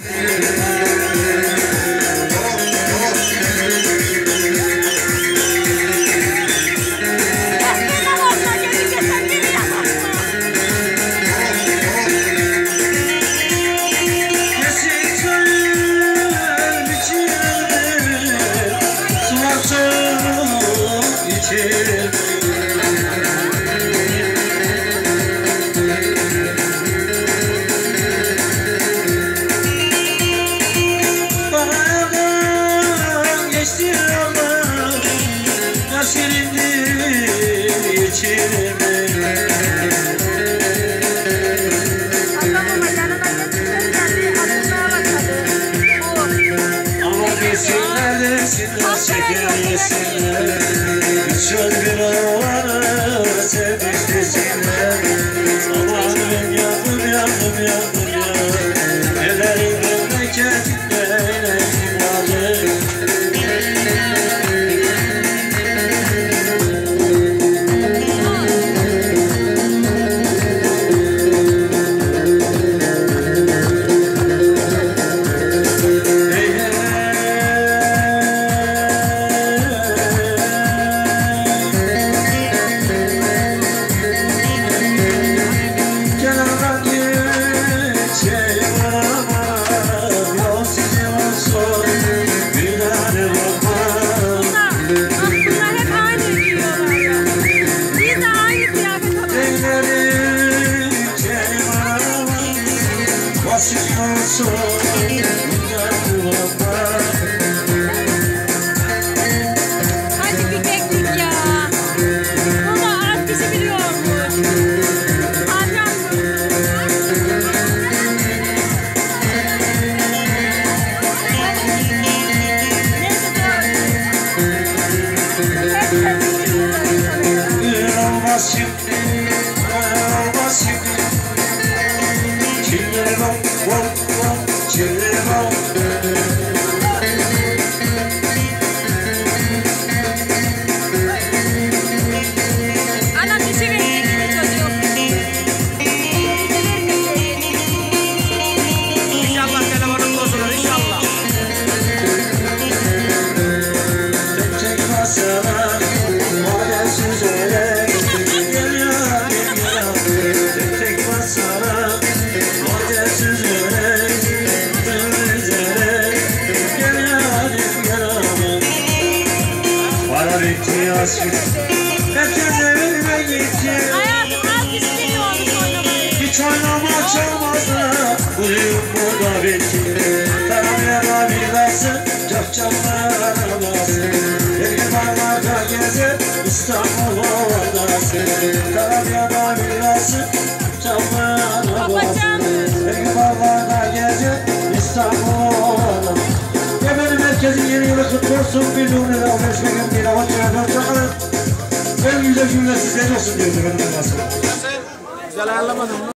Çöl bir oğlanı sevmiş desinler. Zamanım yandım yandım yandım yandım. Nelerin memleketinde eyleyim varım. Hadi bir teknik ya. Baba at bizi biliyormuş. Alacağım herkes evine gitti. hayatım az istemiyormuş oynamayı. Hiç oynamak çalmazdı. Bugün burada bitti. Tarabya bilası, cafcaflar arabası. Evli barlarda gezer, İstanbul ovadası. Tarabya bilası, cafcaflar arabası. Evli barlarda gezer, İstanbul ovadası. Efendim herkesin yeni yılı kutlu olsun. Bir numune daha görüşmek ümidiyle. Hoşçakalın. En güzel cümle sizden olsun diyoruz efendim. Güzel ayarlamadım.